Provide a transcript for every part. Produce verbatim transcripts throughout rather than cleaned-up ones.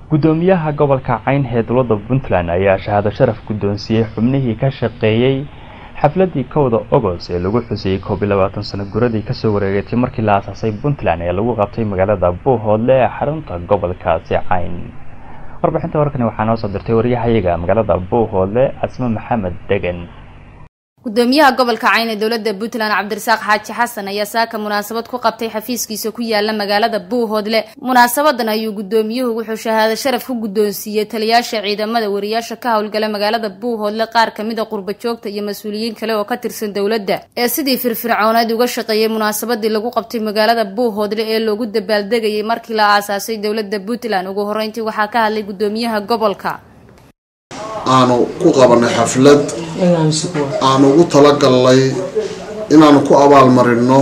gudoomiyaha gobolka Cayn ee dowladda Puntland ayaa shahaado sharaf gudoonsiyay xubnihii ka shaqeeyay xafladii kowda August ee lagu xusay koob iyo labaatan sano guradii ka soo wareegtay markii la aasaasay Puntland ee lagu qabtay magaalada Buuhoodle ee xarunta gobolkaasi Cayn. warbixinta warkan waxaa noo soo dirtay wariyahayaga magaalada Buuhoodle Asma Maxamed Degan. gudoomiyaha gobolka Cayn ee dowladda Puntland Cabdirasaaq Xaaji Xasan ayaa saaka munaasabad ku qabtay xafiiskiisa ku yaala magaalada Buuhoodle. munaasabadan ayuu gudoomiyuhu wuxuu shahaado sharaf ku gudoonsiyay taliyaasha ciidamada wariyaasha ka howlgala magaalada Buuhoodle qaar kamid ah qurba joogta iyo mas'uuliyiin kale oo ka tirsan dowladda ee sidii firfircooneed uga shaqeeyay munaasabadii lagu qabtay magaalada Buuhoodle ee loogu dabaaldegayay markii la aasaasay dowladda Puntland. ugu horeyntii waxaa ka hadlay gudoomiyaha gobolka aanu ku qabanay xaflad aanu ugu talagalnay inaanu ku abaal marino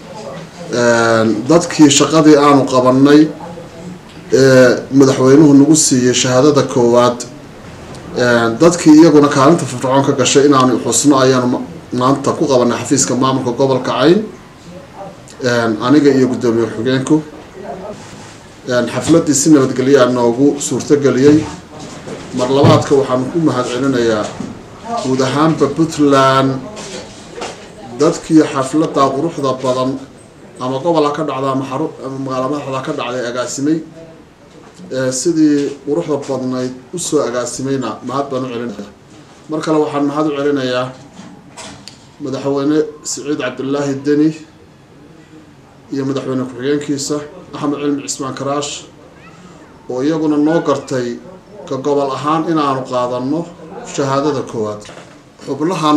dadkii shaqadii aanu qabanay ee madaxweynuhu nagu siiyay shahaadada koowaad dadkii iyaguna kaalinta firfircoon ka gashay inaanu xusno ayaanu maanta ku qabanay xafiiska maamulka gobolka Cayn aniga iyo gudoomiye xogeenku xafladii si nabadgelyo ah noogu suurtageliyay. mar labaadka waxaan ku mahad celinayaa guud ahaanba Puntland dadkii xafladda quruxda badan ama gobolka ka dhacda ama xarun ama magaalada ka dhacday agaasimay ee sidii quruxda badnayd u soo agaasimayna mahad baan u celinayaa. mar kale waxaan mahad u celinayaa madaxweyne Siciid Cabdullaahi Deni iyo madaxweyne ku-xigeenkiisa Axmed Cilmi Cismaan Karaash oo iyaguna noo gartay ka gobol ahaan inaanu qaadano shahaadada koowaad. xubnahan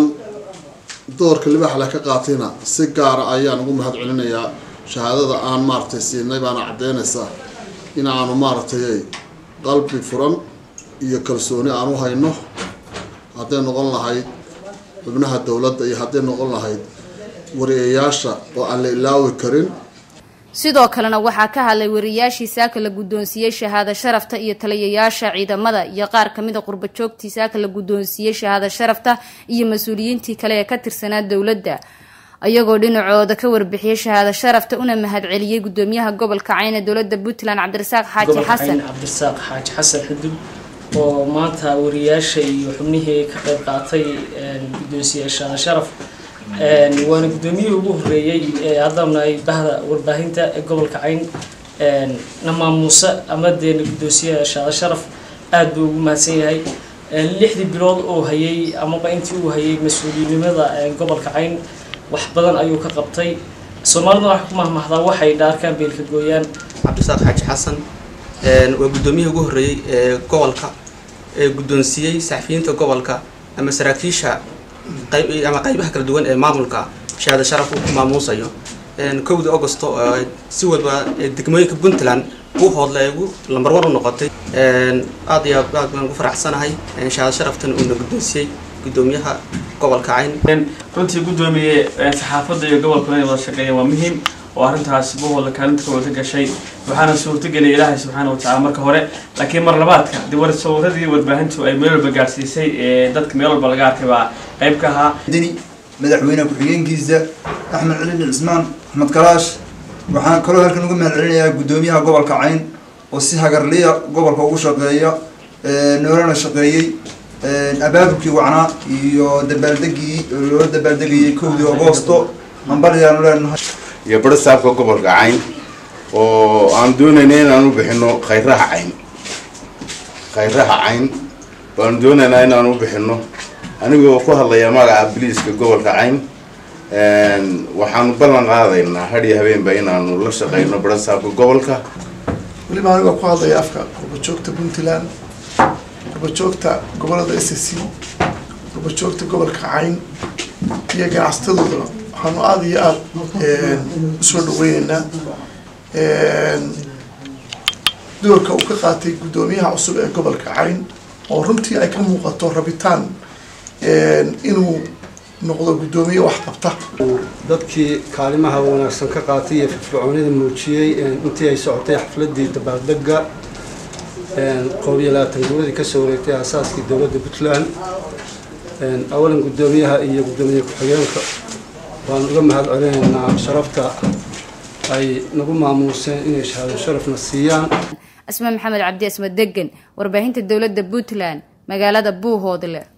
doorka libax la ka qaatayna si gaar ah ayaan ugu mahad celinayaa. shahaadada aan maartay siinay baan cadeynaysaa inaanu maartay qalbi furan iyo kalsooni aan u hayno haddii noqon lahayd xubnaha dowladda iyo haddii noqon lahayd wariyaasha oo aan la ilaawi karin. sidoo kalena waxaa ka hadlay wariyaashii saaka la gudoonsiyay shahaado sharafta iyo taliyayaasha ciidamada iyo qaar kamid ah qurba joogtii saaka la gudoonsiyay shahaado sharafta iyo mas'uuliyiintii kale ee ka tirsanaa dowladda ayagoo dhinacooda ka warbixiyay shahaado sharafta una mahad celiyay gudoomiyaha gobolka Cayn ee dowladda Puntland Cabdirasaaq Xaaji Xasan. Cabdirasaaq Xaaji Xasan xudub oo maanta wariyaasha iyo xubnihii ka qayb qaatay gudoonsiyay shahaado sharaf waana gudoomiyihii ugu horeeyay ee hadana ay bahda warbaahinta ee gobolka Cayn nama Muuse ama deena gudoonsiyay shahaado sharaf aad buu ugu mahadsan yahay. lixdii bilood oo hayay ama intii uu hayay mas'uuliyadnimada gobolka Cayn wax badan ayuu ka qabtay. Soomaalida wax ku mahmahda waxay dhaarkaan beelka gooyaan. Cabdirasaaq Xaaji Xasan waa gudoomiyihii ugu horeeyay ee gobolka ee gudoonsiyay saxafiyiinta gobolka ama saraakiisha qayb ama qaybaha kala duwan ee maamulka shahaado sharaf uu maamuusayo kowda August si walba degmooyinka Puntland Buuhoodle ugu lambar one u noqotay. aad iyo aad baan ugu faraxsanahay shahaado sharaftan uu gudoonsiyay gudoomiyaha gobolka Cayn. runtii gudoomiye saxaafadda iyo gobolka inay wada shaqeeyaan waa muhiim oo arintaas Buuhoodle kaalinta ka gashay waxaana suurtagelay Ilaahay subxaanahu wa ta'aala marka hore. laakiin mar labaadka diwar sawirradii warbaahintu ay meel walba gaarsiisay ee dadka meel walba laga arkay baa qayb ka ahaa. Deni madaxweyne ku-xigeenkiisa Axmed Cilmi Cismaan Axmed Karaash waxaan kaloo halkan uga mahad celinayaa gudoomiyaha gobolka Cayn oo si hagarliya gobolka ugu shaqeeya noorana shaqeeyay abaabulkii wacnaa iyo dabaaldegii loo dabaaldegayay kowda August ambaliyaan leenahay iyo barsaabka gobolka Cayn oo aan doonaynaa inaan u bixino khayraha Cayn khayraha Cayn baan doonaynaa inaan u bixino anigoo ku hadlaya magaca booliiska gobolka Cayn waxaan ballan qaadaynaa hadhiyo habeenba inaanu la shaqeyno barsaabka gobolka. waliba anigoo ku hadlaya afka qurba joogta Puntland qurba joogta gobolada S C qurba joogta gobolka Cayn iyo ganacsatadooda waxaanu aad iyo aad usoo dhaweynaynaa doorka uu ka qaatay gudoomiyaha cusub ee gobolka Cayn oo runtii ay ka muuqato rabitaan inuu noqdo gudoomiye wax qabta. dadkii kaalimaha wanaagsan ka qaatay ee firfircoonida muujiyay intii ay socotay xafladii dabaaldegga koob iyo labaatan guradii ka soo wareegtay aasaaskii dowladda Puntland. awalan gudoomiyaha iyo gudoomiye ku-xigeenka waan uga mahad celinaynaa sharafta ay nagu maamuuseen inay shahaado sharafna siiyaan. asma maxamed cabdi asma degan warbaahinta dowladda Puntland magaalada Buuhoodle.